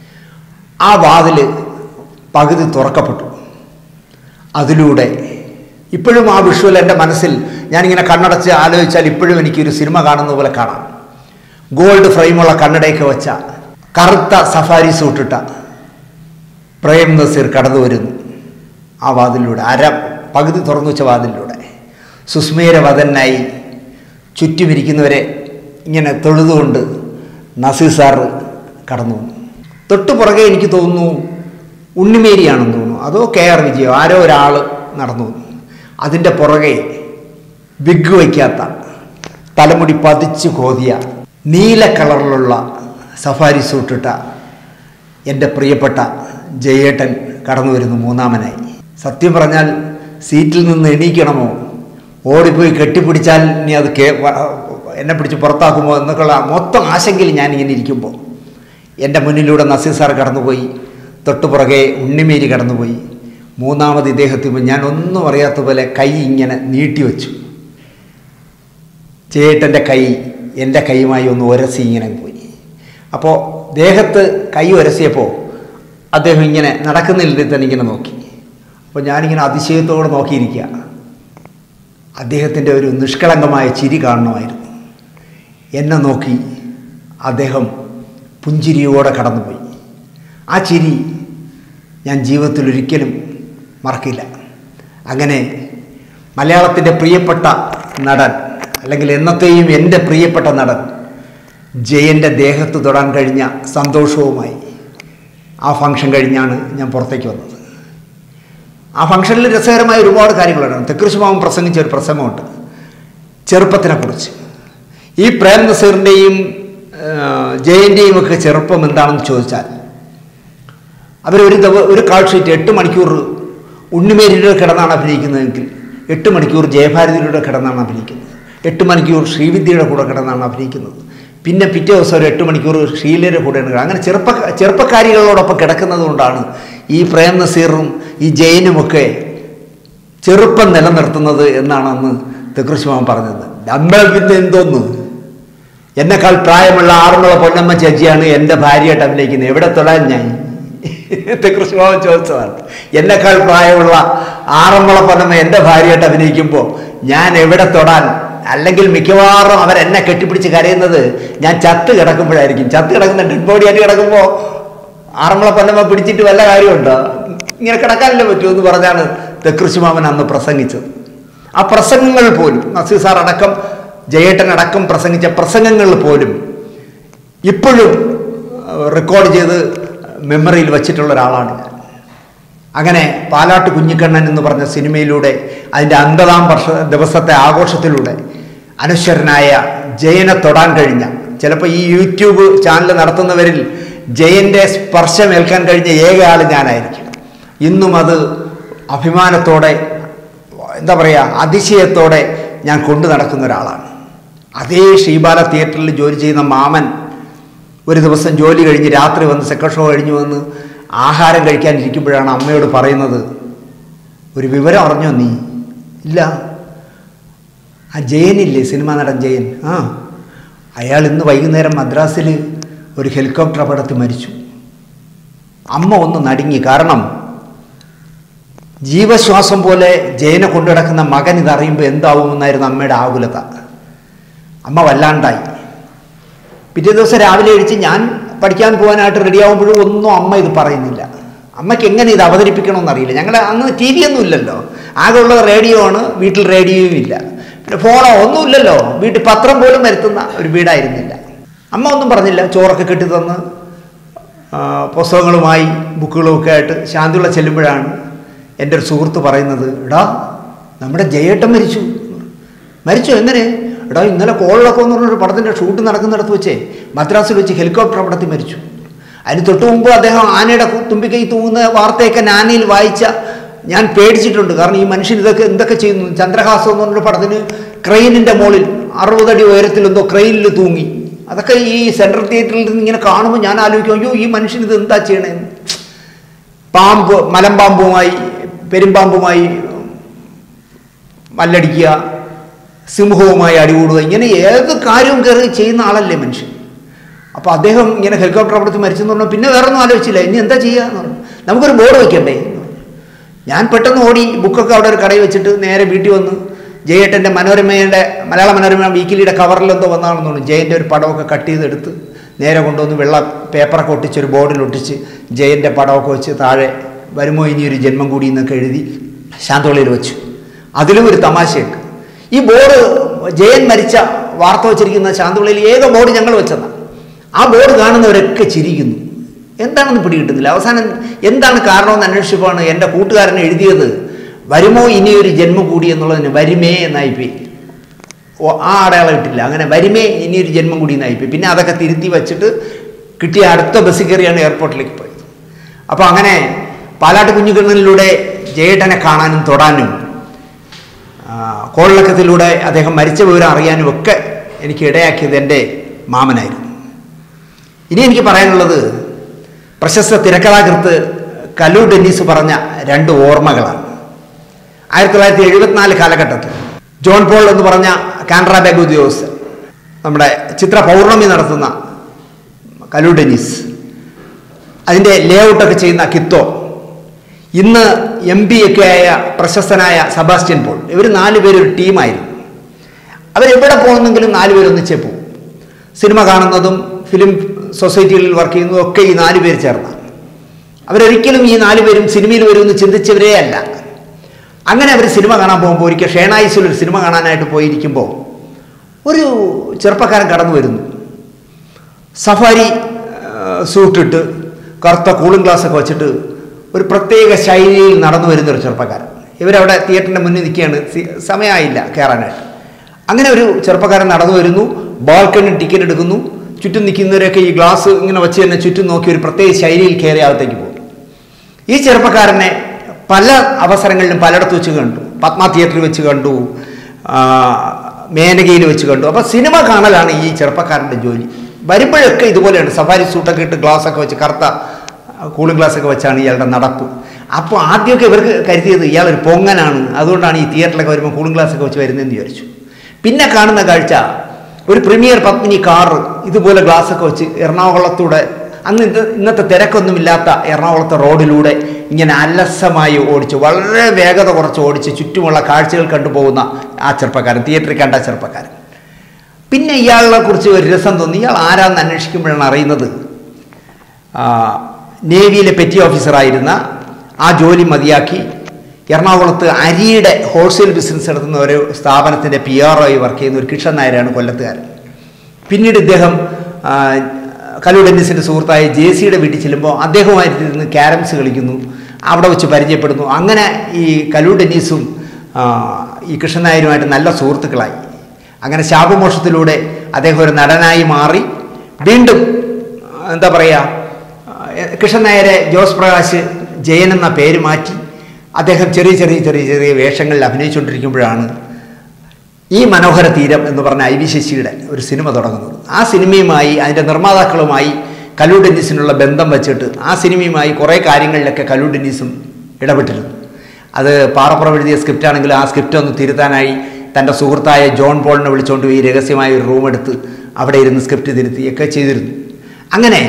ആ വാതിൽ പകുതി തുറക്കപ്പെട്ടു. അതിലൂടെ ഇപ്പോഴും ആ വിഷ്വൽ എൻ്റെ മനസ്സിൽ, ഞാനിങ്ങനെ കണ്ണടച്ച് ആലോചിച്ചാൽ ഇപ്പോഴും എനിക്കൊരു സിനിമ കാണുന്ന പോലെ കാണാം. ഗോൾഡ് ഫ്രെയിമുള്ള കണ്ണടയൊക്കെ വെച്ച, കറുത്ത സഫാരി സൂട്ടിട്ട പ്രേം നസീർ കടന്നു വരുന്നു ആ വാതിലിലൂടെ, പകുതി തുറന്നു വെച്ച വാതിലിലൂടെ. സുസ്മേരവദനായി ചുറ്റുമിരിക്കുന്നവരെ ഇങ്ങനെ തൊഴുതുകൊണ്ട് നസീർ സാറ് കടന്നു വന്നു. തൊട്ടു പുറകെ എനിക്ക് തോന്നുന്നു ഉണ്ണിമേരിയാണെന്ന് തോന്നുന്നു, അതോ KR വിജയോ, ആരോ ഒരാൾ നടന്നു വന്നു. അതിൻ്റെ പുറകെ വിഗ് വയ്ക്കാത്ത, തലമുടി പതിച്ച് കോതിയ, നീല കളറിലുള്ള സഫാരി സൂട്ടിട്ട എൻ്റെ പ്രിയപ്പെട്ട ജയേട്ടൻ കടന്നു വരുന്നു 3ാമനായി. സത്യം പറഞ്ഞാൽ സീറ്റിൽ നിന്ന് എണീക്കണമോ, ഓടിപ്പോയി കെട്ടിപ്പിടിച്ചാൽ ഇനി അത് എന്നെ പിടിച്ച് പുറത്താക്കുമോ എന്നൊക്കെയുള്ള മൊത്തം ആശങ്കയിൽ ഞാനിങ്ങനെ ഇരിക്കുമ്പോൾ എൻ്റെ മുന്നിലൂടെ നസീർ സാർ കടന്നുപോയി. തൊട്ടുപുറകെ ഉണ്ണിമേരി കടന്നുപോയി. 3ാമത് ഇദ്ദേഹത്തിന് ഞാൻ ഒന്നും അറിയാത്ത പോലെ കൈ ഇങ്ങനെ നീട്ടിവെച്ചു. ചേട്ടൻ്റെ കൈ എൻ്റെ കൈയുമായി ഒന്ന് ഉരസി ഇങ്ങനെ പോയി. അപ്പോൾ ദേഹത്ത് കൈ ഉരസിയപ്പോൾ അദ്ദേഹം ഇങ്ങനെ നടക്കുന്നില്ല തന്നെ ഇങ്ങനെ നോക്കി. അപ്പോൾ ഞാനിങ്ങനെ അതിശയത്തോടെ നോക്കിയിരിക്കുക. അദ്ദേഹത്തിൻ്റെ ഒരു നിഷ്കളങ്കമായ ചിരി കാണണമായിരുന്നു. എന്നെ നോക്കി അദ്ദേഹം പുഞ്ചിരിയോടെ കടന്നുപോയി. ആ ചിരി ഞാൻ ജീവിതത്തിൽ ഒരിക്കലും മറക്കില്ല. അങ്ങനെ മലയാളത്തിൻ്റെ പ്രിയപ്പെട്ട നടൻ, അല്ലെങ്കിൽ എന്നത്തെയും എൻ്റെ പ്രിയപ്പെട്ട നടൻ ജയൻ്റെ ദേഹത്ത് തൊടാൻ കഴിഞ്ഞ സന്തോഷവുമായി ആ ഫംഗ്ഷൻ കഴിഞ്ഞാണ് ഞാൻ പുറത്തേക്ക് വന്നത്. ആ ഫംഗ്ഷനിൽ രസകരമായ ഒരുപാട് കാര്യങ്ങളുണ്ടായിരുന്നു. തെക്കുറിശുമാവൻ പ്രസംഗിച്ച ഒരു പ്രസംഗമുണ്ട് ചെറുപ്പത്തിനെക്കുറിച്ച്. ഈ പ്രേം നസീറിൻ്റെയും ജയൻ്റെയും ഒക്കെ ചെറുപ്പം എന്താണെന്ന് ചോദിച്ചാൽ, ഒരു കാൾ ഷീറ്റ് 8 മണിക്കൂർ ഉണ്ണിമേരിയുടെ കിടന്നാണ് അഭിനയിക്കുന്നതെങ്കിൽ 8 മണിക്കൂർ ജയഭാരതിയുടെ കിടന്നാണ് അഭിനയിക്കുന്നത്, 8 മണിക്കൂർ ശ്രീവിദ്യയുടെ കൂടെ കിടന്നാണ് അഭിനയിക്കുന്നത്, പിന്നെ പിറ്റേ ദിവസം ഒരു 8 മണിക്കൂർ ഷീലയുടെ കൂടെയാണ്. അങ്ങനെ ചെറുപ്പക്കാരികളോടൊപ്പം കിടക്കുന്നത് കൊണ്ടാണ് ഈ പ്രേം നസീറും ഈ ജയനുമൊക്കെ ചെറുപ്പം നിലനിർത്തുന്നത് എന്നാണ് അന്ന് തെക്കുറിശുമാവൻ പറഞ്ഞത്. നമ്മൾ പിന്നെ എന്തോന്നു, എന്നെക്കാൾ പ്രായമുള്ള ആറന്മുള പൊന്നമ്മ ചേച്ചിയാണ് എൻ്റെ ഭാര്യയായിട്ട് അഭിനയിക്കുന്നത്, എവിടെ തൊടാൻ ഞാൻ. തെക്കുറിശ്ശിമാവൻ ചോദിച്ചതാണ്. എന്നെക്കാൾ പ്രായമുള്ള ആറന്മുള പൊന്നമ്മ എൻ്റെ ഭാര്യയായിട്ട് അഭിനയിക്കുമ്പോൾ ഞാൻ എവിടെ തൊടാൻ, അല്ലെങ്കിൽ മിക്കവാറും അവരെന്നെ കെട്ടിപ്പിടിച്ച് കരയുന്നത് ഞാൻ ചത്ത് കിടക്കുമ്പോഴായിരിക്കും. ചത്ത് കിടക്കുന്ന ഡെഡ് ബോഡി ആയിട്ട് കിടക്കുമ്പോൾ ആറന്മുള പൊന്നമ്മ പിടിച്ചിട്ട് വല്ല കാര്യമുണ്ടോ? ഇങ്ങനെ കിടക്കാനല്ലേ പറ്റൂ എന്ന് പറഞ്ഞാണ് തെക്കുറിശ്ശിമാവൻ അന്ന് പ്രസംഗിച്ചത്. ആ പ്രസംഗങ്ങൾ പോലും നസീർ സാർ അടക്കം ജയേട്ടനടക്കം പ്രസംഗിച്ച പ്രസംഗങ്ങൾ പോലും ഇപ്പോഴും റെക്കോർഡ് ചെയ്ത് മെമ്മറിയിൽ വച്ചിട്ടുള്ള ഒരാളാണ് ഞാൻ. അങ്ങനെ പാലാട്ട് കുഞ്ഞിക്കണ്ണൻ എന്ന് പറഞ്ഞ സിനിമയിലൂടെ അതിൻ്റെ 50 ദിവസത്തെ ആഘോഷത്തിലൂടെ അനശ്വരനായ ജയനെ തൊടാൻ കഴിഞ്ഞ, ചിലപ്പോൾ ഈ യൂട്യൂബ് ചാനൽ നടത്തുന്നവരിൽ ജയൻ്റെ സ്പർശമേൽക്കാൻ കഴിഞ്ഞ ഏക ആൾ ഞാനായിരിക്കും. ഇന്നും അത് അഭിമാനത്തോടെ, എന്താ പറയുക, അതിശയത്തോടെ ഞാൻ കൊണ്ടു നടക്കുന്ന ഒരാളാണ്. അതേ ശ്രീബാല തിയേറ്ററിൽ ജോലി ചെയ്യുന്ന മാമൻ ഒരു ദിവസം ജോലി കഴിഞ്ഞ് രാത്രി വന്ന് സെക്കൻഡ് ഷോ കഴിഞ്ഞ് വന്ന് ആഹാരം കഴിക്കാനിരിക്കുമ്പോഴാണ് അമ്മയോട് പറയുന്നത്, ഒരു വിവരം അറിഞ്ഞോ നീ? ഇല്ല. ആ ജയനില്ലേ, സിനിമാ നടൻ ജയൻ, അയാൾ ഇന്ന് വൈകുന്നേരം മദ്രാസിൽ ഒരു ഹെലികോപ്റ്റർ അപകടത്തിൽ മരിച്ചു. അമ്മ ഒന്ന് നടുങ്ങി. കാരണം ജീവശ്വാസം പോലെ ജയനെ കൊണ്ടു നടക്കുന്ന മകൻ ഇതറിയുമ്പോൾ എന്താവുമെന്നായിരുന്നു അമ്മയുടെ ആകുലത. അമ്മ വല്ലാണ്ടായി. പിറ്റേ ദിവസം രാവിലെ എഴുതി ഞാൻ പഠിക്കാൻ പോകാനായിട്ട് റെഡിയാകുമ്പോഴും ഒന്നും അമ്മ ഇത് പറയുന്നില്ല. അമ്മയ്ക്ക് എങ്ങനെ ഇത് അവതരിപ്പിക്കണമെന്നറിയില്ല. ഞങ്ങൾ അന്ന് ടി വി ഒന്നും ഇല്ലല്ലോ, ആകെ ഉള്ളത് റേഡിയോ ആണ്. വീട്ടിൽ റേഡിയോയും ഇല്ല, പിന്നെ ഫോണോ ഒന്നുമില്ലല്ലോ. വീട്ടിൽ പത്രം പോലും വരുത്തുന്ന ഒരു വീടായിരുന്നില്ല. അമ്മ ഒന്നും പറഞ്ഞില്ല. ചോറൊക്കെ കെട്ടി തന്ന് പുസ്തകങ്ങളുമായി ബുക്കുകളുമൊക്കെ ആയിട്ട് ശാന്തിയുള്ള ചെല്ലുമ്പോഴാണ് എൻ്റെ ഒരു സുഹൃത്ത് പറയുന്നത്, എടാ നമ്മുടെ ജയേട്ടൻ മരിച്ചു. മരിച്ചു? എങ്ങനെ? എടാ ഇന്നലെ കോളിളക്കം എന്ന് പറഞ്ഞൊരു പടത്തിൻ്റെ ഷൂട്ട് നടക്കുന്നിടത്ത് വെച്ചേ മദ്രാസിൽ വെച്ച് ഹെലികോപ്റ്റർ അപകടത്തിൽ മരിച്ചു. അതിന് തൊട്ട് മുമ്പ് അദ്ദേഹം ആനയുടെ തുമ്പിക്കൈ തൂങ്ങുന്ന വാർത്തയൊക്കെ നാനയിൽ വായിച്ച ഞാൻ പേടിച്ചിട്ടുണ്ട്. കാരണം ഈ മനുഷ്യൻ എന്തൊക്കെ ചെയ്യുന്നു. ചന്ദ്രഹാസം എന്ന് പറഞ്ഞൊരു പടത്തിന് ക്രെയിനിൻ്റെ മുകളിൽ 60 അടി ഉയരത്തിൽ എന്തോ ക്രെയിനിൽ തൂങ്ങി. അതൊക്കെ ഈ സെൻട്രൽ തിയേറ്ററിൽ നിന്ന് ഇങ്ങനെ കാണുമ്പോൾ ഞാൻ ആലോചിക്കും, അയ്യോ ഈ മനുഷ്യൻ ഇത് എന്താ ചെയ്യണേന്ന്. പാമ്പ്, മലമ്പാമ്പുമായി പെരുമ്പാമ്പുമായി മല്ലടിക്കുക, സിംഹവുമായി അടികൂടുക, ഇങ്ങനെ ഏത് കാര്യവും കയറി ചെയ്യുന്ന ആളല്ലേ മനുഷ്യൻ. അപ്പോൾ അദ്ദേഹം ഇങ്ങനെ ഹെലികോപ്റ്റർ അപകടത്തിൽ മരിച്ചെന്ന് പറഞ്ഞാൽ പിന്നെ വേറെ ഒന്നും ആലോചിച്ചില്ല. ഇനി എന്താ ചെയ്യുക എന്ന് പറഞ്ഞു. നമുക്കൊരു ബോർഡ് വയ്ക്കണ്ടേ. ഞാൻ പെട്ടെന്ന് ഓടി ബുക്കൊക്കെ അവിടെ ഒരു കടയിൽ വെച്ചിട്ട് നേരെ വീട്ടിൽ വന്ന് ജയേട്ടൻ്റെ മലയാള മനോരമ വീക്കിലിയുടെ കവറിലെന്തോ വന്നാണെന്ന് തോന്നുന്നു. ജയൻ്റെ ഒരു പടമൊക്കെ കട്ട് ചെയ്തെടുത്ത് നേരെ കൊണ്ടുവന്ന് വെള്ള പേപ്പറൊക്കെ ഒട്ടിച്ച് ഒരു ബോർഡിൽ ഒട്ടിച്ച് ജയൻ്റെ പടമൊക്കെ വെച്ച് താഴെ വരുമോ ഇനിയൊരു ജന്മം കൂടി എന്നൊക്കെ എഴുതി ശാന്തോളിയിൽ വെച്ചു. അതിലും ഒരു തമാശയുണ്ട്. ഈ ബോർഡ് ജയൻ മരിച്ച വാർത്ത വച്ചിരിക്കുന്ന ശാന്തോളിയിൽ ഏക ബോർഡ് ഞങ്ങൾ വെച്ചതാണ്. ആ ബോർഡ് കാണുന്നവരൊക്കെ ചിരിക്കുന്നു. എന്താണെന്ന് പിടികിട്ടുന്നില്ല. അവസാനം എന്താണ് കാരണമെന്ന് അന്വേഷിച്ചപ്പോഴാണ് എൻ്റെ കൂട്ടുകാരൻ എഴുതിയത് വരുമോ ഇനിയൊരു ജന്മം കൂടി എന്നുള്ളതിന് വരുമേ എന്നായിപ്പോയി. ആ അടയാളം ഇട്ടില്ല. അങ്ങനെ വരുമേ ഇനിയൊരു ജന്മം കൂടി എന്നായിപ്പോയി. പിന്നെ അതൊക്കെ തിരുത്തി വെച്ചിട്ട് കിട്ടിയ അടുത്ത ബസ്സിൽ കയറിയാണ് എയർപോർട്ടിലേക്ക് പോയത്. അപ്പോൾ അങ്ങനെ പാലാട്ട് കുഞ്ഞിക്കണ്ണനിലൂടെ ജയേട്ടനെ കാണാനും തൊടാനും കോളിളക്കത്തിലൂടെ അദ്ദേഹം മരിച്ച വിവരം അറിയാനും ഒക്കെ എനിക്ക് ഇടയാക്കിയത് എൻ്റെ മാമനായിരുന്നു. ഇനി എനിക്ക് പറയാനുള്ളത് പ്രശസ്ത തിരക്കഥാകൃത്ത് കല്ലു ഡെന്നീസ് പറഞ്ഞ 2 ഓർമ്മകളാണ്. 1974 കാലഘട്ടത്തിൽ ജോൺ പോൾ എന്ന് പറഞ്ഞ കാനറ ബാങ്ക് ഉദ്യോഗസ്ഥൻ നമ്മുടെ ചിത്ര പൗർണമി നടത്തുന്ന കല്ലു ഡെന്നീസ്, അതിൻ്റെ ലേഔട്ടൊക്കെ ചെയ്യുന്ന കിത്തോ, ഇന്ന് MP ഒക്കെ ആയ പ്രശസ്തനായ സെബാസ്റ്റ്യൻ പോൾ, ഇവർ 4 പേര് ഒരു ടീമായിരുന്നു. അവരെവിടെ പോകുന്നെങ്കിലും 4 പേര് ഒന്നിച്ചേ പോകും. സിനിമ കാണുന്നതും ഫിലിം സൊസൈറ്റികളിൽ വർക്ക് ചെയ്യുന്നതും ഒക്കെ ഈ 4 പേര് ചേർന്നാണ്. അവരൊരിക്കലും ഈ 4 പേരും സിനിമയിൽ വരുമെന്ന് ചിന്തിച്ചവരേ അല്ല. അങ്ങനെ അവർ സിനിമ കാണാൻ പോകുമ്പോൾ ഒരിക്കൽ ഷേണായിസിലൊരു സിനിമ കാണാനായിട്ട് പോയിരിക്കുമ്പോൾ ഒരു ചെറുപ്പക്കാരൻ കടന്നു വരുന്നു. സഫാരി സൂട്ടിട്ട് കറുത്ത കൂളിംഗ് ഗ്ലാസ്സൊക്കെ വെച്ചിട്ട് ഒരു പ്രത്യേക ശൈലിയിൽ നടന്നു വരുന്നൊരു ചെറുപ്പക്കാരൻ. ഇവരവിടെ തിയേറ്ററിൻ്റെ മുന്നിൽ നിൽക്കുകയാണ്, സമയമായില്ല കയറാനായിട്ട്. അങ്ങനെ ഒരു ചെറുപ്പക്കാരൻ നടന്നു വരുന്നു, ബാൽക്കണിൽ ടിക്കറ്റ് എടുക്കുന്നു. ചുറ്റും നിൽക്കുന്നവരൊക്കെ ഈ ഗ്ലാസ് ഇങ്ങനെ വെച്ച് തന്നെ ചുറ്റും നോക്കി ഒരു പ്രത്യേക ശൈലിയിൽ കയറി അകത്തേക്ക് പോകും. ഈ ചെറുപ്പക്കാരനെ പല അവസരങ്ങളിലും പലയിടത്ത് വെച്ച് കണ്ടു. പത്മ തിയേറ്ററിൽ വെച്ച് കണ്ടു, മേനകയിൽ വെച്ച് കണ്ടു. അപ്പോൾ സിനിമ കാണലാണ് ഈ ചെറുപ്പക്കാരൻ്റെ ജോലി. വരുമ്പോഴൊക്കെ ഇതുപോലെയാണ്, സഫാരി സൂട്ടൊക്കെ ഇട്ട് ഗ്ലാസ്സൊക്കെ വെച്ച് കറുത്ത കൂളിംഗ് ഗ്ലാസ്സൊക്കെ വെച്ചാണ് ഇയാളുടെ നടപ്പ്. അപ്പോൾ ആദ്യമൊക്കെ ഇവർക്ക് കരുതിയത് ഇയാളൊരു പൊങ്ങനാണ്, അതുകൊണ്ടാണ് ഈ തിയേറ്ററിലൊക്കെ വരുമ്പോൾ കൂളിംഗ് ഗ്ലാസ്സൊക്കെ വെച്ച് വരുന്നതെന്ന് വിചാരിച്ചു. പിന്നെ കാണുന്ന കാഴ്ച ഒരു പ്രീമിയർ പത്മിനി കാറ് ഇതുപോലെ ഗ്ലാസ്സൊക്കെ വെച്ച് എറണാകുളത്തൂടെ അന്ന് ഇന്നത്തെ തിരക്കൊന്നുമില്ലാത്ത എറണാകുളത്തെ റോഡിലൂടെ ഇങ്ങനെ അലസമായി ഓടിച്ച് വളരെ വേഗത കുറച്ച് ഓടിച്ച് ചുറ്റുമുള്ള കാഴ്ചകൾ കണ്ടുപോകുന്ന ആ ചെറുപ്പക്കാരൻ, തിയേറ്ററിൽ കണ്ട ചെറുപ്പക്കാരൻ. പിന്നെ ഇയാളെ കുറിച്ച് ഒരു രസം തോന്നി. ഇയാൾ ആരാന്ന് അന്വേഷിക്കുമ്പോഴാണ് അറിയുന്നത് നേവിയിലെ പെറ്റി ഓഫീസറായിരുന്ന, ആ ജോലി മതിയാക്കി എറണാകുളത്ത് അരിയുടെ ഹോൾസെയിൽ ബിസിനസ് നടത്തുന്ന ഒരു സ്ഥാപനത്തിൻ്റെ PRO വർക്ക് ചെയ്യുന്ന ഒരു കിഷൻ നായരാണ് കൊല്ലത്തുകാരൻ. പിന്നീട് ഇദ്ദേഹം കലു ഡെന്നിസിൻ്റെ സുഹൃത്തായ JCയുടെ വീട്ടിൽ ചെല്ലുമ്പോൾ അദ്ദേഹവുമായിരുന്ന് ക്യാരംസ് കളിക്കുന്നു, അവിടെ വെച്ച് പരിചയപ്പെടുന്നു. അങ്ങനെ ഈ കലു ഡെന്നീസും ഈ കൃഷ്ണൻ നായരുമായിട്ട് നല്ല സുഹൃത്തുക്കളായി. അങ്ങനെ ശാപമോക്ഷത്തിലൂടെ അദ്ദേഹം ഒരു നടനായി മാറി. വീണ്ടും എന്താ പറയുക, കൃഷ്ണൻ നായരെ ജോസ് പ്രകാശ് ജയൻ എന്ന പേര് മാറ്റി അദ്ദേഹം ചെറിയ ചെറിയ ചെറിയ ചെറിയ വേഷങ്ങളിൽ അഭിനയിച്ചുകൊണ്ടിരിക്കുമ്പോഴാണ് ഈ മനോഹര തീരം എന്ന് പറഞ്ഞ IV ശശിയുടെ ഒരു സിനിമ തുടങ്ങുന്നത്. ആ സിനിമയുമായി അതിൻ്റെ നിർമ്മാതാക്കളുമായി കലു ഡെന്നീസിനുള്ള ബന്ധം വച്ചിട്ട് ആ സിനിമയുമായി കുറേ കാര്യങ്ങളിലൊക്കെ കലു ഡെന്നീസും ഇടപെട്ടിരുന്നു. അത് പാറപ്പുറം എഴുതിയ സ്ക്രിപ്റ്റ് ആണെങ്കിലും ആ സ്ക്രിപ്റ്റ് ഒന്ന് തിരുത്താനായി തൻ്റെ സുഹൃത്തായ ജോൺ പോളിനെ വിളിച്ചുകൊണ്ട് പോയി രഹസ്യമായ ഒരു റൂം എടുത്ത് അവിടെ ഇരുന്ന് സ്ക്രിപ്റ്റ് തിരുത്തിയൊക്കെ ചെയ്തിരുന്നു. അങ്ങനെ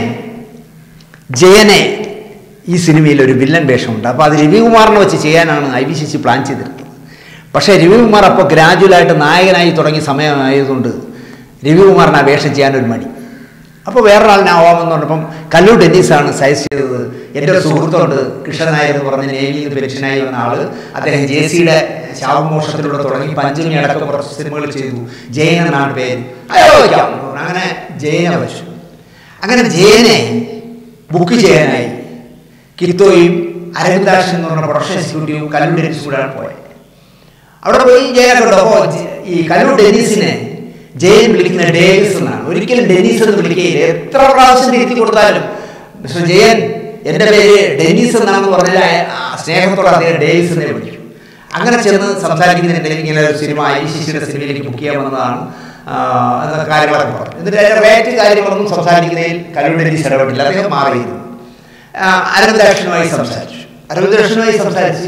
ജയനെ ഈ സിനിമയിൽ ഒരു വില്ലൻ വേഷമുണ്ട്. അപ്പോൾ അത് രവികുമാറിനെ വെച്ച് ചെയ്യാനാണ് IV ശശി പ്ലാൻ ചെയ്തിരുന്നത്. പക്ഷേ രവികുമാർ അപ്പോൾ ഗ്രാജുവലായിട്ട് നായകനായി തുടങ്ങിയ സമയമായതുകൊണ്ട് രവികുമാറിന് ആ വേഷം ചെയ്യാനൊരു മടി. അപ്പോൾ വേറൊരാളിനെ ആവാമെന്ന് പറഞ്ഞപ്പം കല്ലു ഡെന്നീസാണ് സജസ്റ്റ് ചെയ്തത്. എൻ്റെ ഒരു സുഹൃത്തുണ്ട് കൃഷ്ണൻ നായർ എന്ന് പറഞ്ഞ നേവിയിൽ നിന്ന് പെൻഷനായി വന്ന ആള്, അദ്ദേഹം JCയുടെ ശാപമോക്ഷത്തിലൂടെ തുടങ്ങി പഞ്ചമി അടക്കം കുറച്ച് സിനിമകൾ ചെയ്തു, ജയൻ എന്നാണ് പേര്, അങ്ങനെ ജയനെ വെച്ചു. അങ്ങനെ ജയനെ ബുക്ക് ചെയ്യാനായി കിത്തോയും അരവിന്ദാക്ഷൻ എന്ന് പറഞ്ഞ പ്രൊഡക്ഷൻ എക്സിക്യൂട്ടീവും കല്ലു ഡെന്നീസും കൂടെയാണ് പോയത്. അവിടെ പോയി ജയനെ കണ്ടപ്പോൾ ഈ കല്ലു ഡെന്നീസിനെ ജയൻ വിളിക്കുന്ന ഡേവിസ് എന്നാണ്. ഒരിക്കലും ഡെന്നീസ് എന്ന് വിളിക്കുകയില്ല. എത്ര പ്രാവശ്യം തിരുത്തി കൊടുത്താലും മിസ്റ്റർ ജയൻ എൻ്റെ പേര് ഡെന്നീസ് എന്നാണെന്ന് പറഞ്ഞാൽ സ്നേഹത്തോടെ അദ്ദേഹം ഡേവിസ് എന്നെ വിളിക്കും. അങ്ങനെ ചെന്ന് സംസാരിക്കുന്നതിൻ്റെ ഇങ്ങനെ ഒരു സിനിമ IV ശശിയുടെ സിനിമയിലേക്ക് ബുക്ക് ചെയ്യാൻ വന്നതാണ് എന്ന കാര്യങ്ങളൊക്കെ പറഞ്ഞു. എന്നിട്ട് റേറ്റ് കാര്യങ്ങളൊന്നും സംസാരിക്കുന്നതിൽ കല്ലു ഡെന്നീസ് ഇടപെട്ടില്ല. അദ്ദേഹം മാറിയിരുന്നു. അരവിന്ദാക്ഷനുമായി സംസാരിച്ച്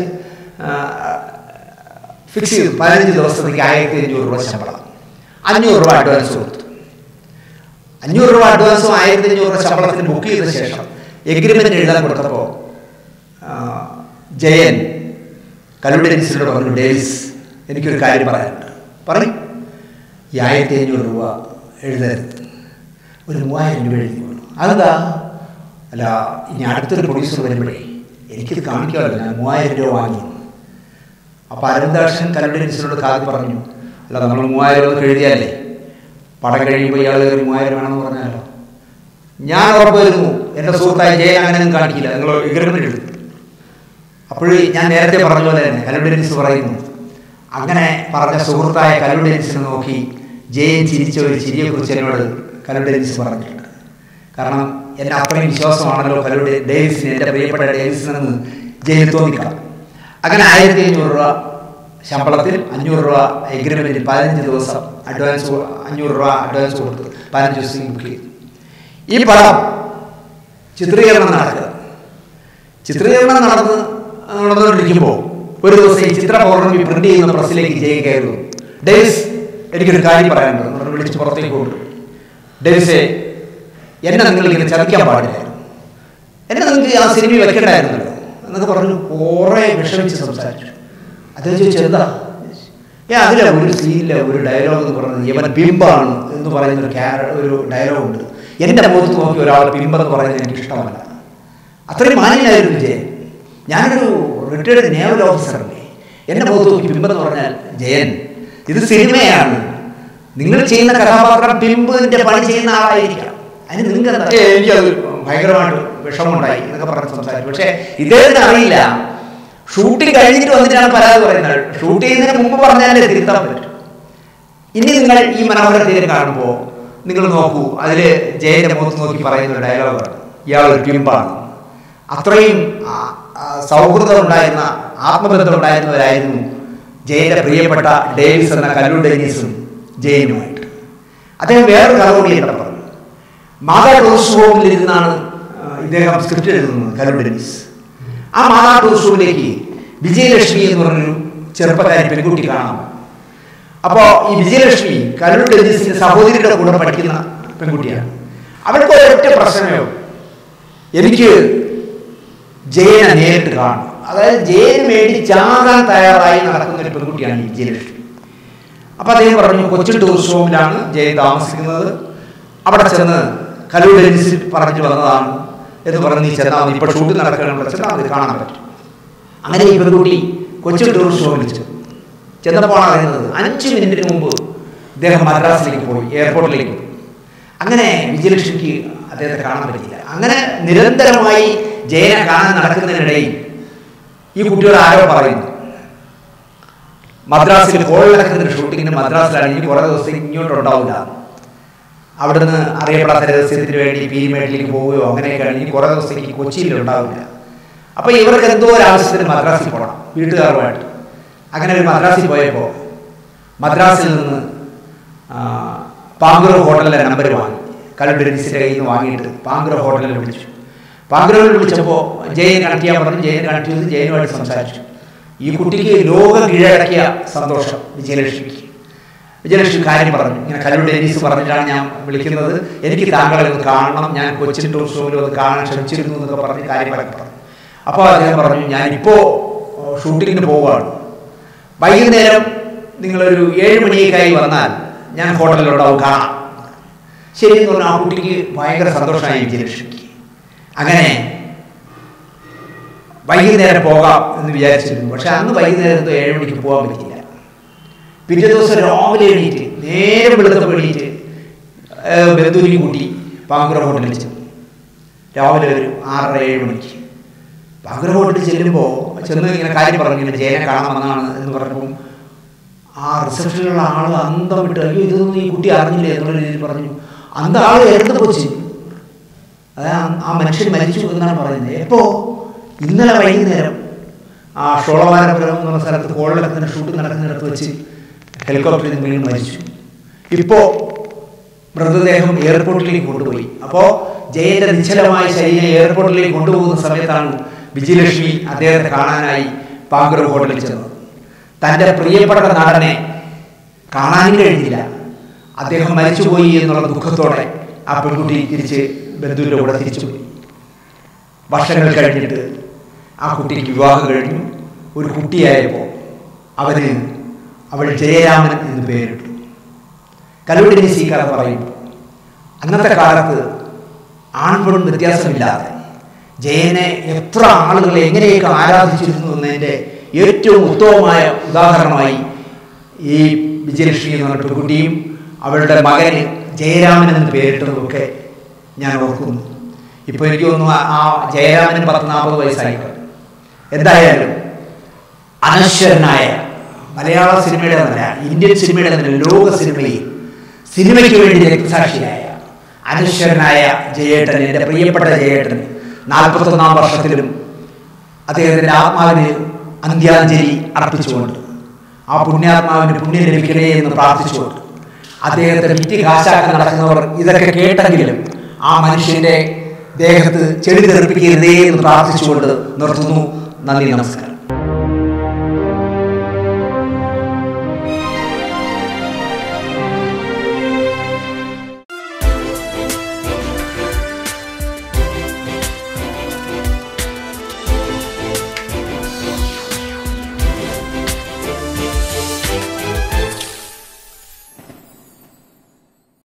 ഫിക്സ് ചെയ്തു. 15 ദിവസത്തേക്ക് 1500 രൂപ ശമ്പളം, 500 രൂപ അഡ്വാൻസ് കൊടുത്തു. 500 രൂപ അഡ്വാൻസും 1500 രൂപ ശമ്പളത്തിന് ബുക്ക് ചെയ്ത ശേഷം എഗ്രിമെന്റ് എഴുതാൻ കൊടുത്തപ്പോൾ ജയൻ കല്ലു ഡെന്നീസിനോട് പറഞ്ഞു, ഡേവിസ് എനിക്കൊരു കാര്യം പറയാനുണ്ട്. പറയും. ഈ 1500 രൂപ എഴുതരുത്, ഒരു 3000 രൂപ എഴുതിക്കൊള്ളു. അതെന്താ? അല്ല, ഇനി അടുത്തൊരു പ്രൊഡ്യൂസർ വരുമ്പോഴേ എനിക്കിത് കാണിക്കാമല്ലോ, ഞാൻ 3000 രൂപ വാങ്ങി. അപ്പോൾ അരവിന്ദാക്ഷൻ കല്ലു ഡെന്നീസിനോട് കാര്യം പറഞ്ഞു, അല്ല നമ്മൾ 3000 രൂപ എഴുതിയാലേ പടം കഴിയുമ്പോൾ ഇയാൾ 3000 വേണമെന്ന് പറഞ്ഞാലോ. ഞാൻ ഉറപ്പ് വരുന്നു എൻ്റെ സുഹൃത്തായ ജയൻ അങ്ങനെയൊന്നും കാണിക്കില്ല, നിങ്ങൾ എഗ്രിമെന്റ് എടുത്തു. അപ്പോഴേ ഞാൻ നേരത്തെ പറഞ്ഞ പോലെ തന്നെ കല്ലു ഡെന്നീസ് പറയുന്നു. അങ്ങനെ പറഞ്ഞ സുഹൃത്തായ കല്ലു ഡെന്നീസിനെ നോക്കി ജയൻ ചിരിച്ച ഒരു ചിരിയെക്കുറിച്ച് എന്നോട് കല്ലു ഡെന്നീസ് പറഞ്ഞിട്ടുണ്ട്. കാരണം എന്നെ അത്രയും വിശ്വാസമാണല്ലോ കല്ലു ഡേവിസിന്, എൻ്റെ പ്രിയപ്പെട്ട ഡേവിസിനെന്ന് ജയൻ തോന്നിക്കാം. അങ്ങനെ 1500 രൂപ ശമ്പളത്തിൽ 500 രൂപ എഗ്രിമെന്റിൽ 15 ദിവസം അഡ്വാൻസ്, 500 രൂപ അഡ്വാൻസ് കൊടുത്ത് 15 ദിവസം ബുക്ക് ചെയ്തു. ഈ പടം ചിത്രീകരണം നടന്നുകൊണ്ടിരിക്കുമ്പോൾ ഒരു ദിവസം ഈ ചിത്ര പൗർണമി പ്രിന്റ് ചെയ്യുന്ന പ്രസ്സിലേക്ക് ജയൻ കയറുന്നു. ഡേവിസ് എനിക്കൊരു കാര്യം പറയാനുണ്ട് വിളിച്ച് പുറത്തേക്ക് കൊണ്ടു. ഡേവിസെ, എന്നെ നിങ്ങൾ ഇങ്ങനെ ചതിക്കാൻ പാടില്ലായിരുന്നു, എന്നെ നിങ്ങൾക്ക് ആ സിനിമ വെക്കണ്ടായിരുന്നല്ലോ എന്നൊക്കെ പറഞ്ഞു. കുറേ വിഷമിച്ച് സംസാരിച്ചു. അദ്ദേഹം ചോദിച്ചു, എന്താ? അതിലെ ഒരു സീനിലെ ഒരു ഡയലോഗ് എന്ന് പറയുന്നത് യവൻ ബിംബാണ് എന്ന് പറയുന്ന ഒരു ഡയലോഗുണ്ട്. എൻ്റെ മുഖത്ത് നോക്കി ഒരാൾ ബിംബം എന്ന് പറയുന്നത് എനിക്ക് ഇഷ്ടമല്ല. അത്രയും മാന്യനായിരുന്നു ജയൻ. ഞാനൊരു റിട്ടയർഡ് നേവൽ ഓഫീസറല്ലേ, എൻ്റെ മുഖത്ത് നോക്കി ബിംബം എന്ന് പറഞ്ഞാൽ ജയൻ, ഇത് സിനിമയാണ്, നിങ്ങൾ ചെയ്യുന്ന കഥാപാത്രം ബിംബിൻ്റെ പണി ചെയ്യുന്ന ആളായിരിക്കാം, അതിന് നിങ്ങൾക്ക് എന്താ? എനിക്കത് ഭയങ്കരമായിട്ട് വിഷമമുണ്ടായി എന്നൊക്കെ പറഞ്ഞ് സംസാരിച്ചു. പക്ഷേ ഇദ്ദേഹത്തിന് അറിയില്ല, ഷൂട്ടിംഗ് കഴിഞ്ഞിട്ട് വന്നിട്ടാണ് പരാതി പറയുന്നത്. ഷൂട്ട് ചെയ്യുന്നതിന് മുമ്പ് പറഞ്ഞാലേ തിരുത്താൻ പറ്റും. ഇനി നിങ്ങൾ ഈ മനോഹര തീരം കാണുമ്പോൾ നിങ്ങൾ നോക്കൂ, അതിൽ ജയന്റെ മുഖത്ത് നോക്കി പറയുന്ന ഒരു ഡയലോഗാണ്, ഇയാളൊരു ബിംബാണ്. അത്രയും സൗഹൃദം ഉണ്ടായിരുന്ന, ആത്മബന്ധം ഉണ്ടായിരുന്നവരായിരുന്നു ജയന്റെ പ്രിയപ്പെട്ട ഡേവിസ് എന്ന കല്ലു ഡെന്നീസും ജയനുമായിട്ട്. അദ്ദേഹം വേറൊരു കഥ കൂടി എന്താ പറഞ്ഞു. മാതാ ടൂറിസ്റ്റ് ഹോമിൽ ഇരുന്നാണ് ഇദ്ദേഹം സ്ക്രിപ്റ്റ് എഴുതുന്നത് കല്ലു ഡെന്നീസ്. ആ മാതാ ടൂറിസ്റ്റ് ഹോമിലേക്ക് വിജയലക്ഷ്മി എന്ന് പറഞ്ഞൊരു ചെറുപ്പക്കാരി പെൺകുട്ടി കാണാം. അപ്പോൾ ഈ വിജയലക്ഷ്മി കല്ലു ഡെന്നീസിന്റെ സഹോദരിയുടെ കൂടെ പഠിക്കുന്ന പെൺകുട്ടിയാണ്. അവൾക്ക് ഒരൊറ്റ പ്രശ്നമേ എനിക്ക് ജയനെ നേരിട്ട് കാണും. അതായത് ജയന് വേണ്ടി ചാകാൻ തയ്യാറായി നടക്കുന്ന ഒരു പെൺകുട്ടിയാണ് ഈ വിജയലക്ഷ്മി. അപ്പം അദ്ദേഹം പറഞ്ഞു, കൊച്ചിൻ ടൂറിസ്റ്റ് ഹോമിലാണ് ജയൻ താമസിക്കുന്നത്, അവിടെ ചെന്ന് കലൂർ ഡെന്നിസിൽ പറഞ്ഞു വന്നതാണ് എന്ന് പറഞ്ഞ് നീ ചെന്നാൽ ഇപ്പോൾ ഷൂട്ട് നടക്കുകയാണെന്ന് വെച്ചാൽ അത് കാണാൻ പറ്റും. അങ്ങനെ ഈ പെൺകുട്ടി കൊച്ചിൻ ടൂറിസ്റ്റ് ഹോമിൽ ചെന്നപ്പോഴാണ് അറിയുന്നത് 5 മിനിറ്റിന് മുമ്പ് ഇദ്ദേഹം മദ്രാസിലേക്ക് പോയി, എയർപോർട്ടിലേക്ക് പോയി. അങ്ങനെ വിജയലക്ഷ്മിക്ക് അദ്ദേഹത്തെ കാണാൻ പറ്റില്ല. അങ്ങനെ നിരന്തരമായി ജയനെ കാണാൻ നടക്കുന്നതിനിടയിൽ ഈ കുട്ടിയോട് ആരോ പറയുന്നു, മദ്രാസിൽ കോളിളക്കത്തിൻ്റെ ഷൂട്ടിങ്ങിന് മദ്രാസിലാണ്, ഇനി കുറേ ദിവസം ഇങ്ങോട്ടുണ്ടാവില്ല, അവിടുന്ന് അറിയപ്പെടാത്ത രഹസ്യത്തിന് വേണ്ടി പീരിമേട്ടിലേക്ക് പോവുകയോ അങ്ങനെയൊക്കെയാണ്, ഇനി കുറേ ദിവസത്തേക്ക് കൊച്ചിയിൽ ഉണ്ടാവില്ല. അപ്പോൾ ഇവർക്ക് എന്തോ ഒരു ആവശ്യത്തിന് മദ്രാസിൽ പോകണം വീട്ടുകാരുമായിട്ട്. അങ്ങനെ ഒരു മദ്രാസിൽ പോയപ്പോൾ മദ്രാസിൽ നിന്ന് പാങ്കുറ ഹോട്ടലിലെ നമ്പർ വാങ്ങി, കലൂർ ഡെന്നിസിൻ്റെ കയ്യിൽ നിന്ന് വാങ്ങിയിട്ട് പാങ്കുറ ഹോട്ടലിൽ വിളിച്ചു. പാങ്കുറയിൽ വിളിച്ചപ്പോൾ ജയൻ കണക്ട് ചെയ്യാൻ പറഞ്ഞു. ജയൻ കണക്ട് ചെയ്ത് ജയനുമായിട്ട് സംസാരിച്ചു. ഈ കുട്ടിക്ക് ലോകം കീഴടക്കിയ സന്തോഷം വിജയലക്ഷ്മിക്ക്. വിജയലക്ഷ്മി കാര്യം പറഞ്ഞു, ഇങ്ങനെ കലൂർ ഡെന്നിസ് പറഞ്ഞിട്ടാണ് ഞാൻ വിളിക്കുന്നത്, എനിക്ക് താങ്കളെ ഒന്ന് കാണണം, ഞാൻ കൊച്ചിൻ ടൂറിസ്റ്റ് ഹോമിൽ ഒന്ന് കാണാൻ ക്ഷണിച്ചിരുന്നു എന്നൊക്കെ പറഞ്ഞ് കാര്യങ്ങളൊക്കെ പറഞ്ഞു. അപ്പോൾ അദ്ദേഹം പറഞ്ഞു, ഞാനിപ്പോൾ ഷൂട്ടിങ്ങിന് പോവുകയാണ്, വൈകുന്നേരം നിങ്ങളൊരു 7 മണിയൊക്കെയായി വന്നാൽ ഞാൻ ഹോട്ടലിലുണ്ടാവും, കാണാം. ശരി എന്ന് പറഞ്ഞാൽ ആ കുട്ടിക്ക് ഭയങ്കര സന്തോഷമായി വിജയലക്ഷ്മിക്ക്. അങ്ങനെ വൈകുന്നേരം പോകാം എന്ന് വിചാരിച്ചിരുന്നു. പക്ഷെ അന്ന് വൈകുന്നേരം 7 മണിക്ക് പോകാൻ പറ്റില്ല. പിറ്റേ ദിവസം രാവിലെ എണീറ്റ് നേരെ വെളുത്തപ്പോൾ എണീറ്റ് ബന്ധുവിനെയും കൂട്ടി പാങ്കുറ ഹോട്ടലിൽ ചെന്നു. രാവിലെ ഒരു 6:30-7 മണിക്ക് പാങ്കുറ ഹോട്ടലിൽ ചെല്ലുമ്പോൾ ചെന്ന് ഇങ്ങനെ കാര്യം പറഞ്ഞു, ഇങ്ങനെ ജയനെ കാണാൻ വന്നതാണ് എന്ന് പറഞ്ഞപ്പോൾ ആ റിസപ്ഷനിലുള്ള ആൾ അന്തം വിട്ട്, അയ്യോ ഇതൊന്നും ഈ കുട്ടി അറിഞ്ഞില്ലേ എന്നുള്ള രീതിയിൽ പറഞ്ഞു. അന്ത ആൾ ഇറങ്ങുന്ന കൊച്ചി, അതായത് ആ മനുഷ്യൻ മരിച്ചു എന്നാണ് പറയുന്നത്. എപ്പോൾ? ഇന്നലെ വൈകുന്നേരം ആ ഷോളവാരപുരം എന്നുള്ള സ്ഥലത്ത് കോളിളക്കത്തിൻ്റെ ഷൂട്ട് നടക്കുന്നിടത്ത് വെച്ച് ഹെലികോപ്റ്ററിൽ നിന്ന് വീണ് മരിച്ചു. ഇപ്പോൾ മൃതദേഹം എയർപോർട്ടിലേക്ക് കൊണ്ടുപോയി. അപ്പോൾ ജയൻ്റെ നിശ്ചലമായ ശരീരം എയർപോർട്ടിലേക്ക് കൊണ്ടുപോകുന്ന സമയത്താണ് വിജയലക്ഷ്മി അദ്ദേഹത്തെ കാണാനായി പാങ്കുറ ഹോട്ടലിൽ ചെന്നത്. തൻ്റെ പ്രിയപ്പെട്ട നടനെ കാണാനും കഴിഞ്ഞില്ല, അദ്ദേഹം മരിച്ചുപോയി എന്നുള്ള ദുഃഖത്തോടെ ആ പെൺകുട്ടി തിരിച്ച് ബന്ധുവിൻ്റെ കൂടെ തിരിച്ചുപോയി. വർഷങ്ങൾ കഴിഞ്ഞിട്ട് ആ കുട്ടിക്ക് വിവാഹം കഴിഞ്ഞു. ഒരു കുട്ടിയായപ്പോൾ അവൾ ജയരാമൻ എന്ന് പേരിട്ടു. കലൂർ ഡെന്നിസ് ഈ കഥ പറയുമ്പോൾ അന്നത്തെ കാലത്ത് ആൺപെൺ വ്യത്യാസമില്ലാതെ ജയനെ എത്ര ആളുകൾ എങ്ങനെയൊക്കെ ആരാധിച്ചിരുന്നു എന്നതിൻ്റെ ഏറ്റവും ഉത്തമമായ ഉദാഹരണമായി ഈ വിജയലക്ഷ്മി എന്ന് പറഞ്ഞ പെൺകുട്ടിയും അവളുടെ മകന് ജയരാമൻ എന്ന് പേരിട്ടതൊക്കെ ഞാൻ ഓർക്കുന്നു. ഇപ്പോൾ എനിക്ക് തോന്നുന്നു ആ ജയരാമന് 10-40 വയസ്സായിട്ട്. എന്തായാലും അനശ്വരനായ മലയാള സിനിമയുടെ തന്നെ, ഇന്ത്യൻ സിനിമയുടെ തന്നെ, ലോക സിനിമയ്ക്ക് വേണ്ടി രക്തസാക്ഷിയായ അനശ്വരനായ ജയേട്ടൻ, എൻ്റെ പ്രിയപ്പെട്ട ജയേട്ടൻ 41-ാം വർഷത്തിലും അദ്ദേഹത്തിൻ്റെ ആത്മാവിന് അന്ത്യാഞ്ജലി അർപ്പിച്ചുകൊണ്ട്, ആ പുണ്യാത്മാവിന് പുണ്യം ലഭിക്കണേ എന്ന് പ്രാർത്ഥിച്ചുകൊണ്ട്, അദ്ദേഹത്തെ വിറ്റ് കാശാക്കാൻ നടക്കുന്നവർ ഇതൊക്കെ കേട്ടെങ്കിലും ആ മനുഷ്യൻ്റെ ദേഹത്ത് ചെളി തെറിപ്പിക്കരുതേ എന്ന് പ്രാർത്ഥിച്ചുകൊണ്ട് നിർത്തുന്നു. നന്ദി, നമസ്കാരം.